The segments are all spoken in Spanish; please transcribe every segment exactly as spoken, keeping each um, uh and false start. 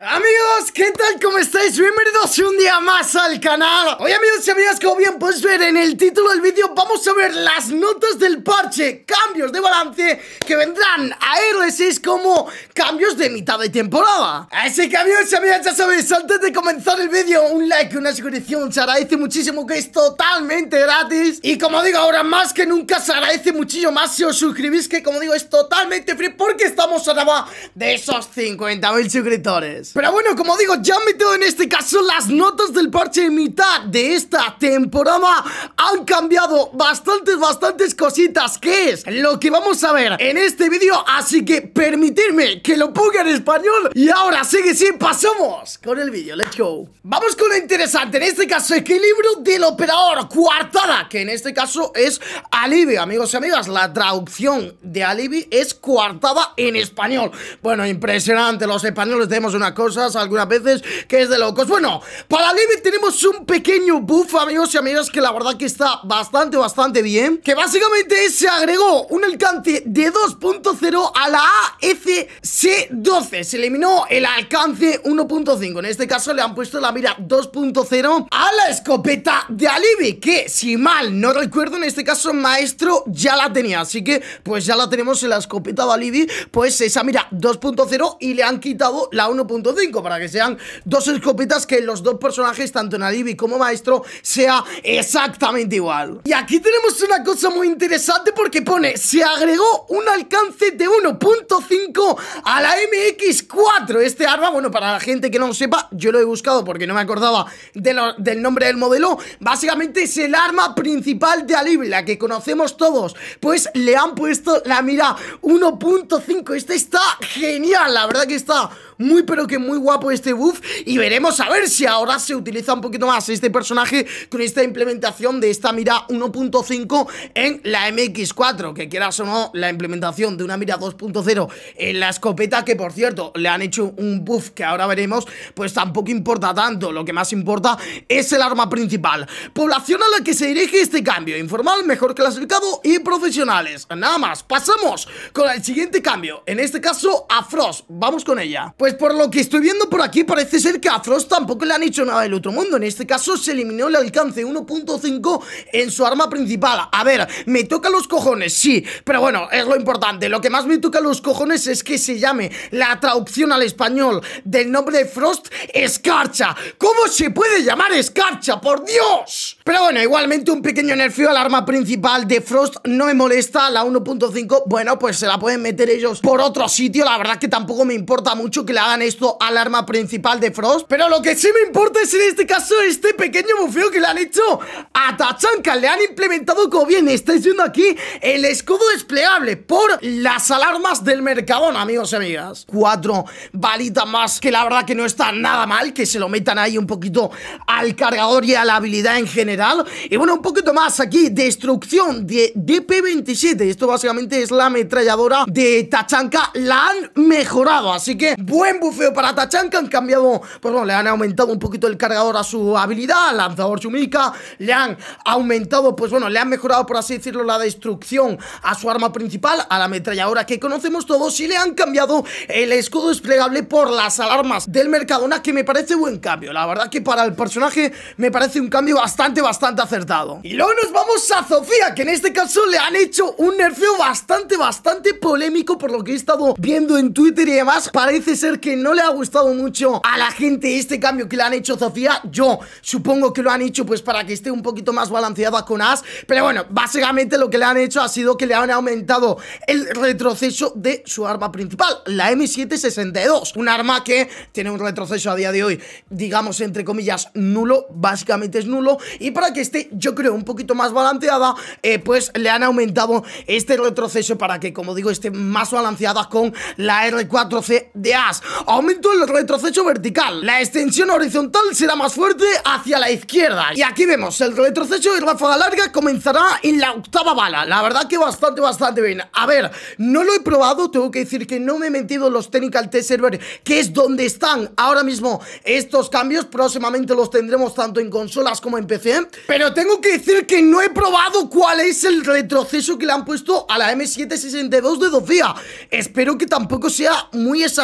Amigos, ¿qué tal? ¿Cómo estáis? Bienvenidos un día más al canal. Hoy, amigos y amigas, como bien podéis ver en el título del vídeo, vamos a ver las notas del parche, cambios de balance que vendrán a R seis como cambios de mitad de temporada. Así que, amigos y amigas, ya sabéis, antes de comenzar el vídeo, un like, una suscripción, se agradece muchísimo, que es totalmente gratis. Y como digo, ahora más que nunca se agradece muchísimo más si os suscribís, que como digo, es totalmente free, porque estamos a nada de esos cincuenta mil suscriptores. Pero bueno, como digo, ya han metido en este caso las notas del parche de mitad de esta temporada. Han cambiado bastantes, bastantes cositas, que es lo que vamos a ver en este vídeo. Así que permitidme que lo ponga en español. Y ahora sí que sí, pasamos con el vídeo, let's go. Vamos con lo interesante, en este caso, equilibrio del operador, coartada, que en este caso es alivio, amigos y amigas. La traducción de alivio es coartada en español. Bueno, impresionante, los españoles tenemos una cosa cosas algunas veces que es de locos. Bueno, para Alivio tenemos un pequeño buff, amigos y amigas, que la verdad que está bastante, bastante bien, que básicamente se agregó un alcance de dos punto cero a la A F C doce. Se eliminó el alcance uno punto cinco. En este caso le han puesto la mira dos punto cero a la escopeta de Alivio, que si mal no recuerdo, en este caso Maestro ya la tenía, así que pues ya la tenemos en la escopeta de Alivio, pues esa mira dos punto cero, y le han quitado la uno punto cinco para que sean dos escopetas que los dos personajes, tanto en Alivio como Maestro, sea exactamente igual. Y aquí tenemos una cosa muy interesante, porque pone: se agregó un alcance de uno punto cinco a la M X cuatro. Este arma, bueno, para la gente que no lo sepa, yo lo he buscado porque no me acordaba de lo, del nombre del modelo. Básicamente es el arma principal de Alivio, la que conocemos todos. Pues le han puesto la mira uno punto cinco. Este está genial, la verdad que está muy pero que muy guapo este buff. Y veremos a ver si ahora se utiliza un poquito más este personaje con esta implementación de esta mira uno punto cinco en la M X cuatro, que quieras o no, la implementación de una mira dos punto cero en la escopeta, que por cierto le han hecho un buff que ahora veremos, pues tampoco importa tanto. Lo que más importa es el arma principal. Población a la que se dirige este cambio: informal, mejor clasificado y profesionales. Nada más, pasamos con el siguiente cambio, en este caso a Frost. Vamos con ella. Pues por lo que estoy viendo por aquí, parece ser que a Frost tampoco le han hecho nada del otro mundo. En este caso se eliminó el alcance uno punto cinco en su arma principal. A ver, me toca los cojones, sí, pero bueno, es lo importante. Lo que más me toca los cojones es que se llame la traducción al español del nombre de Frost Escarcha. ¿Cómo se puede llamar Escarcha? ¡Por Dios! Pero bueno, igualmente un pequeño nerfeo al arma principal de Frost no me molesta. La uno punto cinco, bueno, pues se la pueden meter ellos por otro sitio. La verdad que tampoco me importa mucho que le hagan esto al arma principal de Frost, pero lo que sí me importa es en este caso este pequeño bufeo que le han hecho a Tachanka. Le han implementado, como bien estáis viendo aquí, el escudo desplegable por las alarmas del Mercadona, amigos y amigas. Cuatro balitas más, que la verdad que no está nada mal que se lo metan ahí un poquito al cargador y a la habilidad en general. Y bueno, un poquito más aquí, destrucción de D P veintisiete. Esto básicamente es la ametralladora de Tachanka, la han mejorado, así que buen bufeo para Tachanka. Han cambiado, pues bueno, le han aumentado un poquito el cargador a su habilidad, lanzador Shumika. Le han aumentado, pues bueno, le han mejorado, por así decirlo, la destrucción a su arma principal, a la ametralladora que conocemos todos. Y le han cambiado el escudo desplegable por las alarmas del Mercadona, que me parece buen cambio. La verdad que para el personaje me parece un cambio bastante, bastante acertado. Y luego nos vamos a Zofia, que en este caso le han hecho un nerfeo bastante, bastante polémico, por lo que he estado viendo en Twitter y demás. Parece ser que no le ha gustado mucho a la gente este cambio que le han hecho a Zofia. Yo supongo que lo han hecho pues para que esté un poquito más balanceada con Ash, pero bueno, básicamente lo que le han hecho ha sido que le han aumentado el retroceso de su arma principal, la M siete sesenta y dos, un arma que tiene un retroceso a día de hoy, digamos, entre comillas, nulo. Básicamente es nulo, y para que esté, yo creo, un poquito más balanceada, eh, pues le han aumentado este retroceso para que, como digo, esté más balanceada con la R cuatro C de Ash. Aumento el retroceso vertical, la extensión horizontal será más fuerte hacia la izquierda, y aquí vemos el retroceso y ráfaga larga comenzará en la octava bala. La verdad que bastante, bastante bien. A ver, no lo he probado, tengo que decir que no me he metido en los Technical Test Server, que es donde están ahora mismo estos cambios. Próximamente los tendremos tanto en consolas como en P C, pero tengo que decir que no he probado cuál es el retroceso que le han puesto a la M siete sesenta y dos de Zofia. Espero que tampoco sea muy exagerado,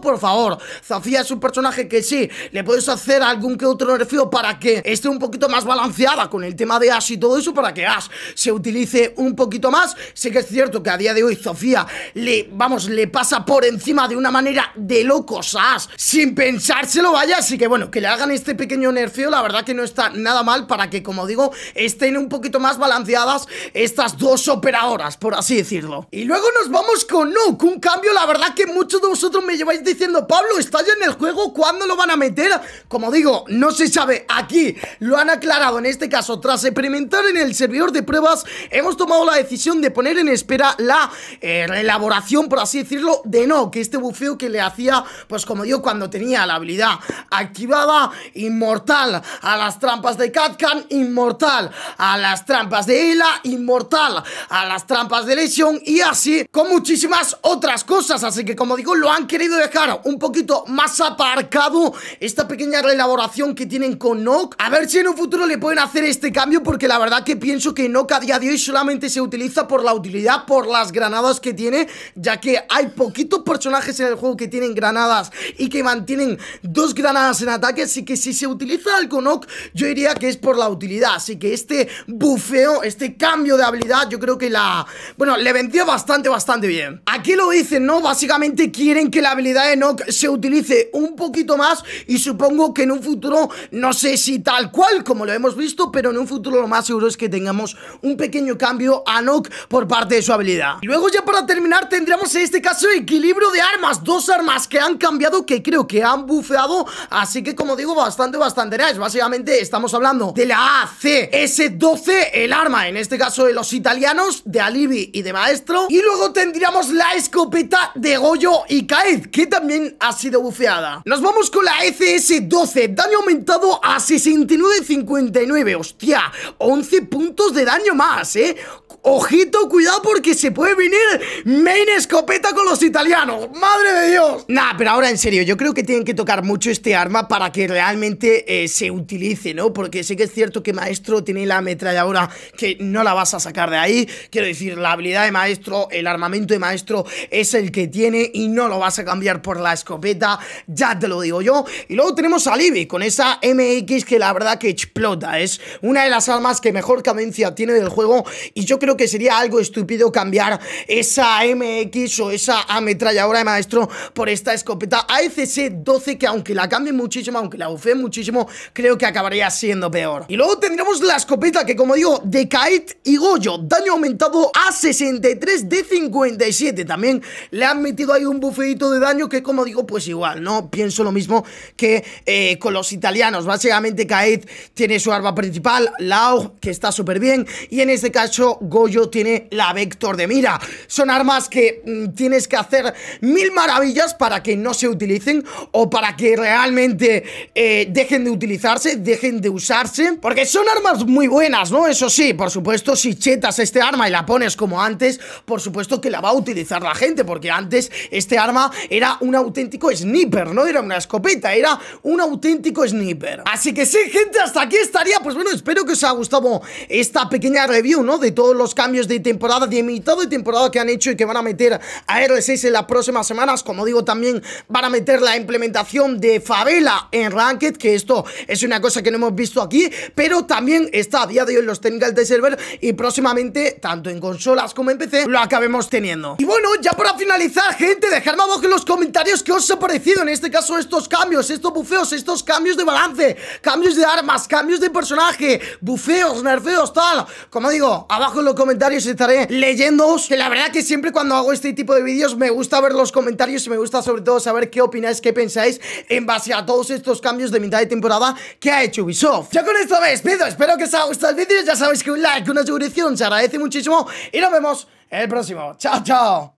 por favor. Zofia es un personaje que sí, le puedes hacer algún que otro nerfeo para que esté un poquito más balanceada con el tema de Ashe y todo eso, para que Ashe se utilice un poquito más. Sí que es cierto que a día de hoy Zofia le, vamos, le pasa por encima de una manera de locos a Ashe, sin pensárselo, vaya. Así que bueno, que le hagan este pequeño nerfeo, la verdad que no está nada mal, para que, como digo, estén un poquito más balanceadas estas dos operadoras, por así decirlo. Y luego nos vamos con Noke, un cambio, la verdad que muchos de vosotros me lleváis diciendo: Pablo, ¿está ya en el juego? ¿Cuándo lo van a meter? Como digo, no se sabe. Aquí lo han aclarado. En este caso, tras experimentar en el servidor de pruebas, hemos tomado la decisión de poner en espera la eh, elaboración, por así decirlo, de Noke, este bufeo que le hacía, pues como digo, cuando tenía la habilidad activada, inmortal a las trampas de Katkan, inmortal a las trampas de Ela, inmortal a las trampas de Lesion, y así con muchísimas otras cosas. Así que, como digo, lo han querido dejar un poquito más aparcado, esta pequeña reelaboración que tienen con Noke. A ver si en un futuro le pueden hacer este cambio, porque la verdad que pienso que Noke a día de hoy solamente se utiliza por la utilidad, por las granadas que tiene, ya que hay poquitos personajes en el juego que tienen granadas y que mantienen dos granadas en ataque. Así que si se utiliza algo Noke, yo diría que es por la utilidad. Así que este bufeo, este cambio de habilidad, yo creo que la... bueno, le venció bastante, bastante bien. Aquí lo dicen, ¿no? Básicamente quieren que la habilidad de Noke se utilice un poquito más, y supongo que en un futuro, no sé si tal cual como lo hemos visto, pero en un futuro lo más seguro es que tengamos un pequeño cambio a Noke por parte de su habilidad. Y luego, ya para terminar, tendremos en este caso equilibrio de armas, dos armas que han cambiado, que creo que han bufeado, así que, como digo, bastante, bastante nice. Básicamente estamos hablando de la A C S doce, el arma, en este caso de los italianos, de Alibi y de Maestro, y luego tendríamos la escopeta de Goyo y Kaid, que también ha sido bufeada. Nos vamos con la E C S doce, daño aumentado a sesenta y nueve cincuenta y nueve, hostia, once puntos de daño más, eh. Ojito, cuidado, porque se puede venir main escopeta con los italianos. ¡Madre de Dios! Nah, pero ahora en serio, yo creo que tienen que tocar mucho este arma para que realmente eh, se utilice, ¿no? Porque sí que es cierto que Maestro tiene la ametralladora, que no la vas a sacar de ahí. Quiero decir, la habilidad de Maestro, el armamento de Maestro es el que tiene, y no lo vas a cambiar por la escopeta, ya te lo digo yo. Y luego tenemos a Libby con esa M X que la verdad que explota. Es una de las armas que mejor cadencia tiene del juego, y yo creo que sería algo estúpido cambiar esa M X o esa ametralladora de Maestro por esta escopeta A C S doce, que aunque la cambien muchísimo, aunque la bufeen muchísimo, creo que acabaría siendo peor. Y luego tendremos la escopeta que, como digo, de Kaid y Goyo, daño aumentado a sesenta y tres de cincuenta y siete. También le han metido ahí un bufeito de daño que, como digo, pues igual, ¿no? Pienso lo mismo que eh, con los italianos. Básicamente Kaid tiene su arma principal, la A U G, que está súper bien, y en este caso Goyo tiene la Vector de mira. Son armas que mmm, tienes que hacer mil maravillas para que no se utilicen, o para que realmente eh, dejen de utilizarse, dejen de usarse, porque son armas muy buenas, ¿no? Eso sí, por supuesto, si chetas este arma y la pones como antes, por supuesto que la va a utilizar la gente, porque antes este arma era un auténtico sniper, no era una escopeta, era un auténtico sniper. Así que sí, gente, hasta aquí estaría. Pues bueno, espero que os haya gustado esta pequeña review, ¿no? De todos los cambios de temporada, de mitad de temporada que han hecho y que van a meter a R seis en las próximas semanas. Como digo, también van a meter la implementación de Favela en Ranked, que esto es una cosa que no hemos visto aquí, pero también está a día de hoy en los technicals de server, y próximamente, tanto en consolas como en P C, lo acabemos teniendo. Y bueno, ya para finalizar, gente, dejadme abajo en los comentarios qué os ha parecido, en este caso, estos cambios, estos bufeos, estos cambios de balance, cambios de armas, cambios de personaje, bufeos, nerfeos, tal. Como digo, abajo en los comentarios estaré leyéndoos, que la verdad que siempre cuando hago este tipo de vídeos me gusta ver los comentarios, y me gusta sobre todo saber qué opináis, qué pensáis en base a todos estos cambios de mitad de temporada que ha hecho Ubisoft. Yo con esto me despido, espero que os haya gustado el vídeo. Ya sabéis que un like, una suscripción se agradece muchísimo, y nos vemos en el próximo. Chao, chao.